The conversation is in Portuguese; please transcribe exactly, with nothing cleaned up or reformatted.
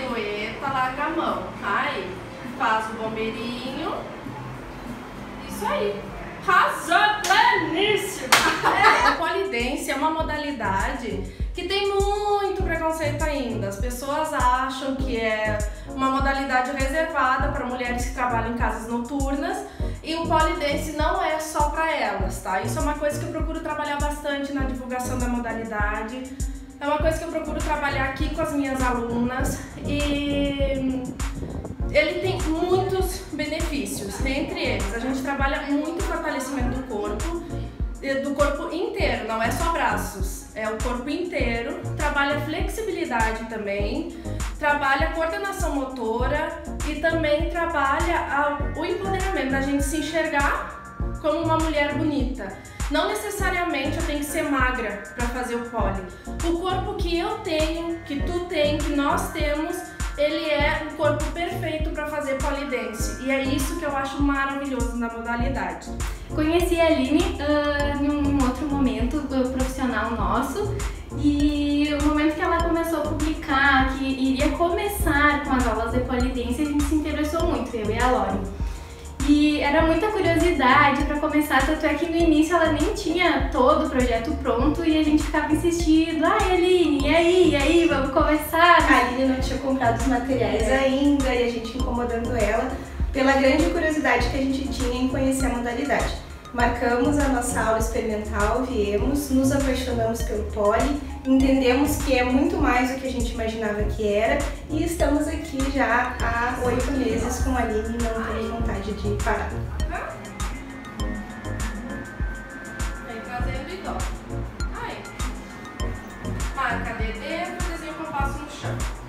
pirueta, larga a mão. Aí, faz o bombeirinho. Isso aí. Arrasou, pleníssimo! É, a polidense é uma modalidade que tem muito preconceito ainda. As pessoas acham que é uma modalidade reservada para mulheres que trabalham em casas noturnas e o polidense não é só para elas, tá? Isso é uma coisa que eu procuro trabalhar bastante na divulgação da modalidade. É uma coisa que eu procuro trabalhar aqui com as minhas alunas e ele tem muitos benefícios. Entre eles, a gente trabalha muito o fortalecimento do corpo, do corpo inteiro, não é só braços, é o corpo inteiro. Trabalha flexibilidade também, trabalha coordenação motora e também trabalha a, o empoderamento da gente se enxergar como uma mulher bonita. Não necessariamente eu tenho que ser magra para fazer o pole. O corpo que eu tenho, que tu tem, que nós temos, ele é o corpo perfeito para fazer polidense. E é isso que eu acho maravilhoso na modalidade. Conheci a Aline uh, em um outro momento uh, profissional nosso, e o momento que ela começou a publicar que iria começar com as aulas de polidense, a gente se interessou muito, eu e a Lori. E era muita curiosidade para começar, tanto é que no início ela nem tinha todo o projeto pronto e a gente ficava insistindo: ai Aline, e aí, e aí, vamos começar? A Aline não tinha comprado os materiais é. ainda e a gente incomodando ela pela grande curiosidade que a gente tinha em conhecer a modalidade. Marcamos a nossa aula experimental, viemos, nos apaixonamos pelo pole, entendemos que é muito mais do que a gente imaginava que era e estamos aqui já há oito meses com a Aline e não temos vontade de parar. Vem trazendo e dobra. Aí. Marca a dedo, desenho compasso no chão.